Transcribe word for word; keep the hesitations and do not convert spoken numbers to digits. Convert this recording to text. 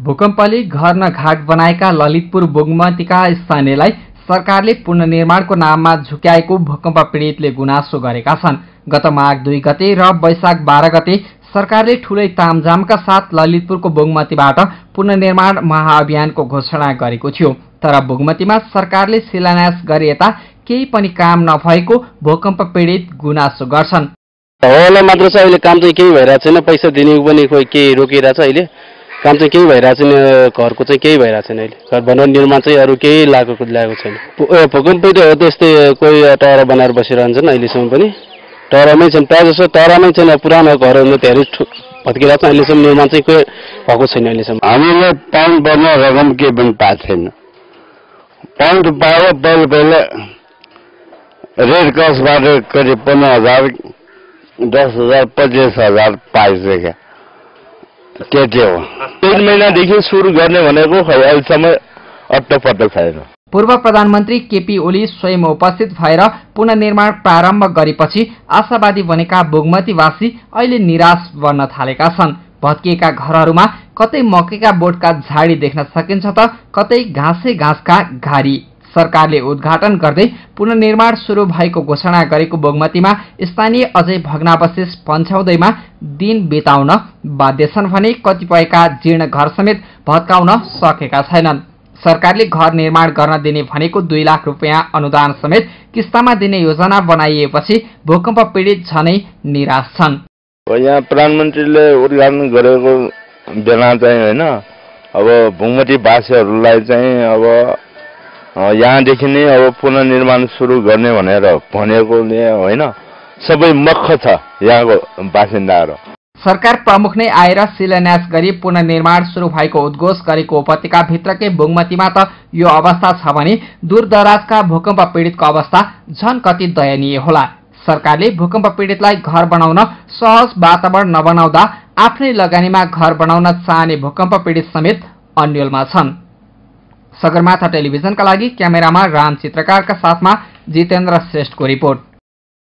भूकम्पले घर न घाट बनाएका ललितपुर बोगमतीका स्थानीयलाई सरकारले पुनर्निर्माणको नाममा झुक्याएको भूकम्प पीडितले गुनासो गरेका छन्। गत माघ दुई गते र वैशाख बाह्र गते सरकारले ठूलै तामझामका साथ ललितपुरको बोगमतीबाट पुनर्निर्माण महाअभियानको घोषणा गरेको थियो। तर बोगमतीमा सरकारले शिलान्यास गरे यता केही पनि काम नभएको भूकम्प पीडित गुनासो गर्छन्। होला मात्र छ, अहिले काम चाहिँ केही भइरहेको छैन। पैसा दिने पनि कोही केही रोकिरहेछ, अहिले काम चाहिँ केही भइरहेको छैन। घरको चाहिँ केही भइरहेको छैन। अहिले घर बनाउने निर्माण चाहिँ अरू केही लागेको ल्याएको छैन। भूकम्प पीडित हो त्यस्तै कोही टाढा बनाएर बसिरहन्छन्। अहिलेसम्म पनि टाढामै छन्, प्रायः जसो टाढामै छैन। पुरानो घरहरू धेरै भत्किरहेको छ। अहिलेसम्म निर्माण चाहिँ कोही भएको छैन। अहिलेसम्म हामीले पाउनुपर्ने रकम केही पनि पाएको छैन। पाउनु त पायो, पहिला पहिला रेड क्रसबाट करिब पन्ध्र हजार दस हजार पच्चिस हजार पाइसक्यो। त्यति हो। तीन महिनादेखि सुरु गर्ने भनेको खै अहिलेसम्म अट्टपट्ट छैन। पूर्व प्रधानमन्त्री केपी ओली स्वयं उपस्थित भएर पुनर्निर्माण प्रारम्भ गरेपछि आशावादी बनेका बोगमतीवासी अहिले निराश बन्न थालेका छन्। भत्किएका घरहरूमा कतै मकैका बोटका झाडी देख्न सकिन्छ त कतै घाँसे घाँसका घारी। सरकारले उद्घाटन गर्दै पुनर्निर्माण सुरु भएको घोषणा गरेको बोगमतीमा स्थानीय अझै भग्नावशेष पन्छाउँदैमा दिन बिताउन बाध्य छन् भने कतिपयका जीर्ण घर समेत भत्काउन सकेका छैनन्। सरकारले घर निर्माण गर्न दिने भनेको दुई लाख रुपियाँ अनुदान समेत किस्तामा दिने योजना बनाइएपछि भूकम्प पीडित झनै निराश छन्। यहाँ प्रधानमन्त्रीले उद्घाटन गरेको बेला चाहिँ होइन, अब भूमती वासीहरूलाई चाहिँ अब यहाँदेखि नै अब पुनर्निर्माण सुरु गर्ने भनेर भनेकोले होइन, सबै मख छ यहाँको बासिन्दाहरू। सरकार प्रमुख नै आएर शिलान्यास गरी पुनर्निर्माण सुरु भएको उद्घोष गरेको उपत्यकाभित्रकै बोगमतीमा त यो अवस्था छ भने दूरदराजका भूकम्प पीडितको अवस्था झन कति दयनीय होला। सरकारले भूकम्प पीडितलाई घर बनाउन सहज वातावरण नबनाउँदा आफ्नै लगानीमा घर बनाउन चाहने भूकम्प पीडित समेत अन्यलमा छन्। सगरमाथा टेलिभिजनका लागि क्यामेरामा राम चित्रकारका साथमा जितेन्द्र श्रेष्ठको रिपोर्ट।